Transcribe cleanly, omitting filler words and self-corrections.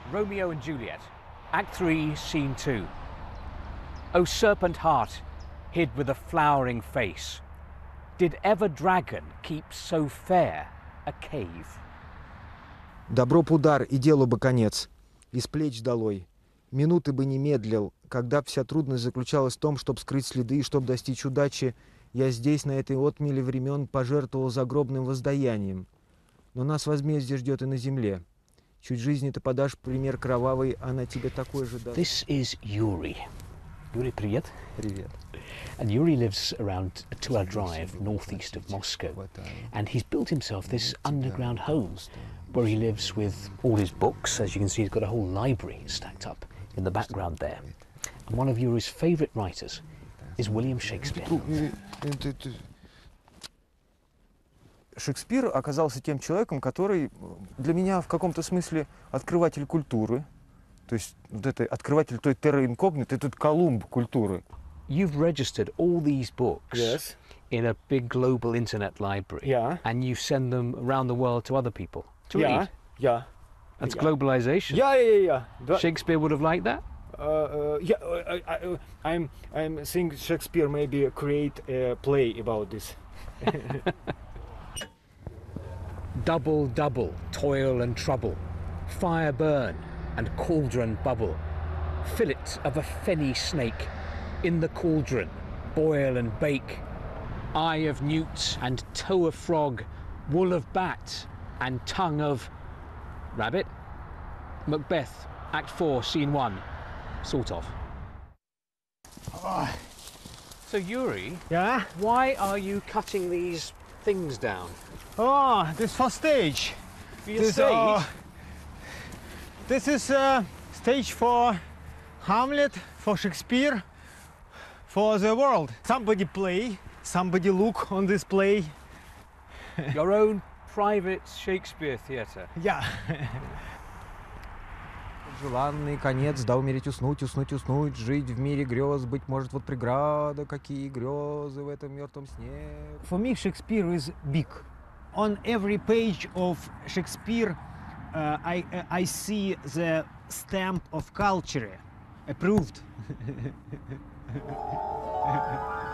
Romeo and Juliet, Act 3, Scene 2. O serpent heart, hid with a flowering face, did ever dragon keep so fair a cave? Добро б удар, и делу бы конец, из плеч долой. Минуты бы не медлил, когда вся трудность заключалась в том, чтобы скрыть следы и чтобы достичь удачи, я здесь, на этой отмеле времен, пожертвовал загробным воздаянием. Но нас возмездие ждет и на земле. Чуть жизни ты подашь пример кровавый, она тебе такой же даст. This is Yuri. Yuri, привет. Привет. And Yuri lives around a 2-hour drive northeast of Moscow. And he's built himself this underground home where he lives with all his books. As you can see, he's got a whole library stacked up in the background there. And one of Yuri's favourite writers is William Shakespeare. Шекспир оказался тем человеком, который для меня в каком-то смысле открыватель культуры. То есть вот это открыватель той терра инкогнито, этот Колумб культуры. You've registered all these books in a big global internet library, and you send them around the world to other people to read. That's globalization. Shakespeare would have liked that. I'm think Shakespeare maybe create a play about this. Double, double, toil and trouble, fire burn and cauldron bubble, fillet of a fenny snake, in the cauldron boil and bake, eye of newt and toe of frog, wool of bat and tongue of rabbit. Macbeth, Act 4, Scene 1, sort of. So Yuri, why are you cutting these things down? Oh, this for stage. For your stage? This is stage for Hamlet, for Shakespeare, for the world. Somebody play, somebody look on this play. Your own private Shakespeare theatre? Yeah. Желанный конец, да умереть, уснуть, уснуть, уснуть, жить в мире грез, быть может, вот преграда, какие грезы в этом мертвом сне. For me, Shakespeare is big. On every page of Shakespeare, I see the stamp of culture, approved.